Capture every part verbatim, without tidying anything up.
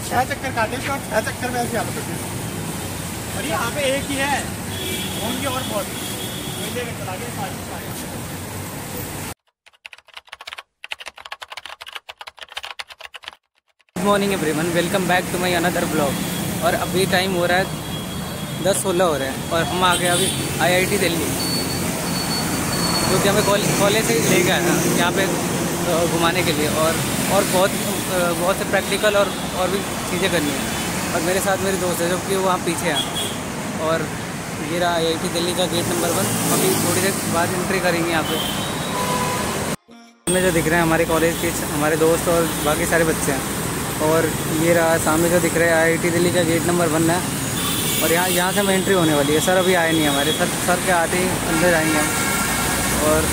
छह चक्कर काटे थे और छह चक्कर में ऐसी हालत होती है। और यहाँ पे एक ही है होंगे और बहुत चला गए सारी। Good morning everyone, welcome back to my another blog. और अभी टाइम हो रहा है दस सोलह हो रहे हैं और हम आ गए अभी आईआईटी दिल्ली, जो कि हमें कॉलेज से ले गया था यहाँ पे घुमाने के लिए। और और बहुत बहुत से प्रैक्टिकल और और भी चीज़ें करनी है। और मेरे साथ मेरे दोस्त है जो कि वहाँ पीछे हैं। और ये रहा आईआईटी दिल्ली का गेट नंबर वन। अभी थोड़ी देर बाद एंट्री करेंगे यहाँ पे। हमें जो दिख रहे हैं हमारे कॉलेज के हमारे दोस्त और बाकी सारे बच्चे हैं। और ये रहा सामने जो दिख रहा है आईआईटी दिल्ली का गेट नंबर वन है। और यहाँ यहाँ से हमें एंट्री होने वाली है। सर अभी आए नहीं हमारे, सर सर के आते ही अंदर जाएंगे हम। और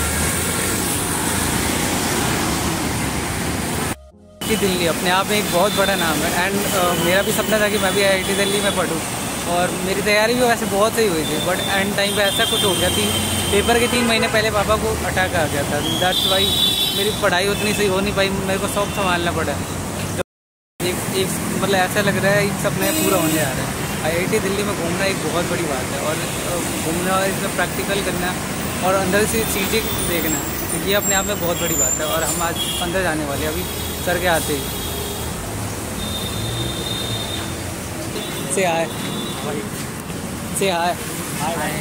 दिल्ली अपने आप में एक बहुत बड़ा नाम है। एंड uh, मेरा भी सपना था कि मैं भी आईआईटी दिल्ली में पढ़ूँ। और मेरी तैयारी भी वैसे बहुत सही हुई थी, बट एंड टाइम पे ऐसा कुछ हो गया। तीन पेपर के तीन महीने पहले पापा को अटैक आ गया था। दैट्स वाई मेरी पढ़ाई उतनी सही हो नहीं पाई, मेरे को सब संभालना पड़ा। एक एक मतलब ऐसा लग रहा है एक सपने पूरा होने जा रहा है। आईआईटी दिल्ली में घूमना एक बहुत बड़ी बात है। और घूमना और इसमें प्रैक्टिकल करना और अंदर से चीज़ें देखना, ये अपने आप में बहुत बड़ी बात है। और हम आज अंदर जाने वाले अभी सर के आते ही। से आए से आए आए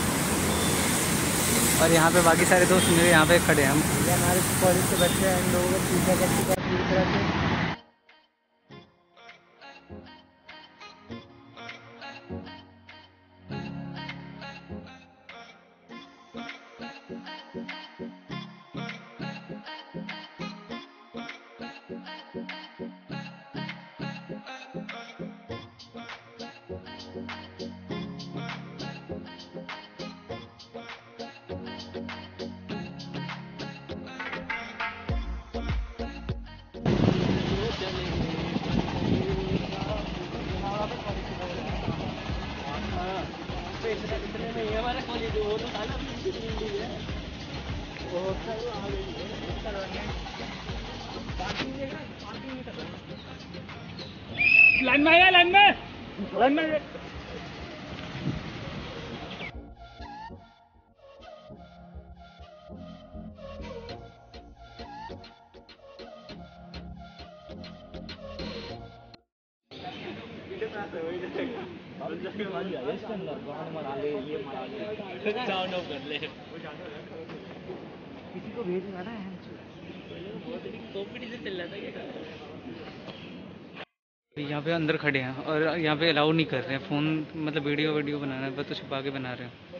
और यहाँ पे बाकी सारे दोस्त मेरे यहाँ पे खड़े हैं। हम हमारे कॉलेज से बच्चे हैं, इन लोगों को पूजा कर चुका है पूरी तरह से। लाइन में आया, लाइन में लाइन में किसी को भेजना ना यहाँ पे अंदर खड़े हैं और यहाँ पे अलाउ नहीं कर रहे हैं फ़ोन, मतलब वीडियो वीडियो बनाना है, बस तो छुपा के बना रहे हैं।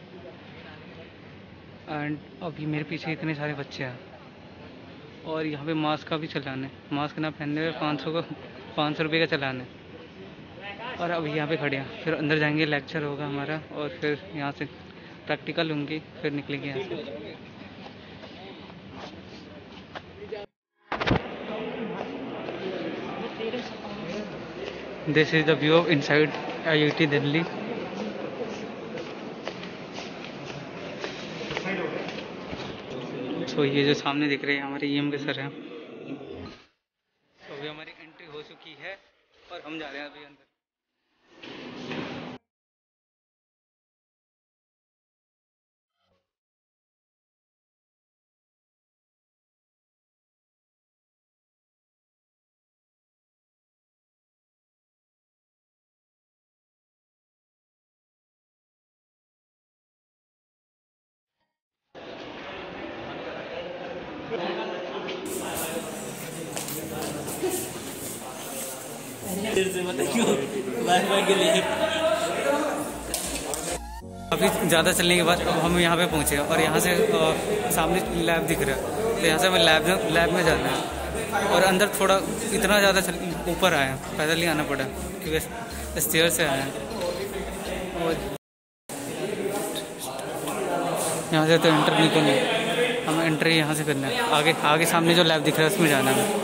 एंड अभी मेरे पीछे इतने सारे बच्चे हैं और यहाँ पे मास्क का भी चलान है। मास्क ना पहनने में पाँच सौ का पाँच सौ रुपये का चलान है। और अभी यहाँ पे खड़े हैं, फिर अंदर जाएंगे, लेक्चर होगा हमारा और फिर यहाँ से प्रैक्टिकल होंगी, फिर निकलेंगे यहाँ से। This is the view of inside IIT Delhi. So ये जो सामने दिख रहे हैं हमारे ईएम के सर हैं। तो अभी हमारी एंट्री हो चुकी है और हम जा रहे हैं अभी अंदर। काफ़ी ज़्यादा चलने के बाद अब हम यहाँ पे पहुँचे और यहाँ से आ, सामने लैब दिख रहा है, तो यहाँ से हमें लैब लैब में जाना है। और अंदर थोड़ा इतना ज़्यादा ऊपर आए हैं, पैदल ही आना पड़ा क्योंकि स्टेयर से आए हैं। और यहाँ से तो एंटर नहीं करना है, हमें एंट्री यहाँ से करना है। आगे आगे सामने जो लैब दिख रहा है उसमें जाना है।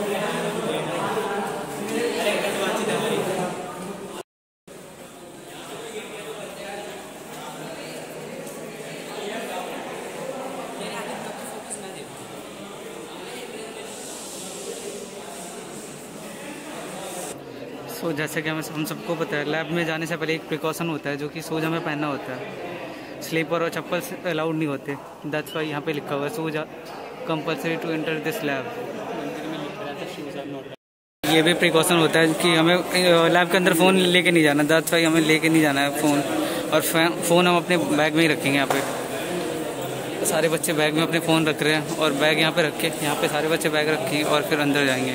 सो so, जैसे कि हमें हम सबको पता है, लैब में जाने से पहले एक प्रिकॉशन होता है जो कि शूज़ हमें पहनना होता है। स्लीपर और चप्पल अलाउड नहीं होते। दैट्स वाई यहाँ पे लिखा हुआ है shoes compulsory to enter this lab. ये भी प्रिकॉशन होता है कि हमें लैब के अंदर फ़ोन लेके नहीं जाना। दैट्स वाई हमें लेके नहीं जाना है फ़ोन, और फ़ोन हम अपने बैग में ही रखेंगे। यहाँ पे सारे बच्चे बैग में अपने फ़ोन रख रहे हैं और बैग यहाँ पे रख के यहाँ पे सारे बच्चे बैग रखेंगे और फिर अंदर जाएंगे।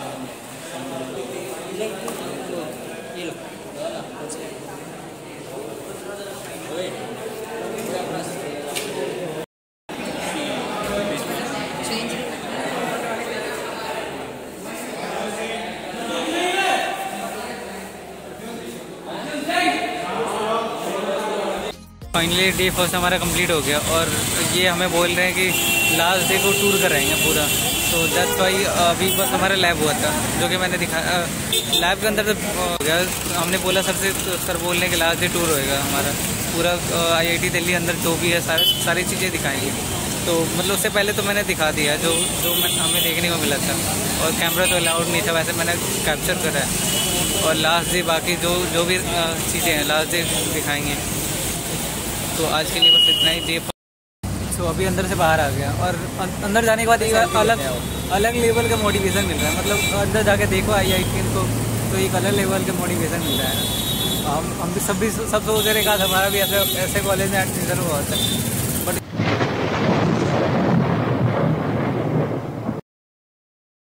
फाइनली डे फर्स्ट हमारा कंप्लीट हो गया और ये हमें बोल रहे हैं कि लास्ट डे को टूर कराएंगे पूरा। तो दैट्स वाई अभी बस हमारा लैब हुआ था जो कि मैंने दिखाया। लैब के अंदर जब हो गया हमने बोला सर से, तो सर बोल रहे हैं कि लास्ट डे टूर होएगा हमारा पूरा आईआईटी दिल्ली अंदर जो भी है सारे सारी चीज़ें दिखाएंगे। तो मतलब उससे पहले तो मैंने दिखा दिया जो जो हमें देखने को मिला था, और कैमरा तो अलाउड नहीं था, वैसे मैंने कैप्चर करा है। और लास्ट डे बाकी जो जो भी चीज़ें हैं लास्ट डे दिखाएंगे। तो आज के लिए बस इतना ही। डे तो अभी अंदर से बाहर आ गया और अंदर जाने के बाद एक अलग अलग लेवल का मोटिवेशन मिल रहा है। मतलब अंदर जाके देखो आई आई टी को, तो एक अलग लेवल का मोटिवेशन मिल रहा है। हम हम भी सब भी सब सोच रहे हैं कि हमारा भी ऐसे ऐसे कॉलेज में एडमिशन हुआ होता है, बट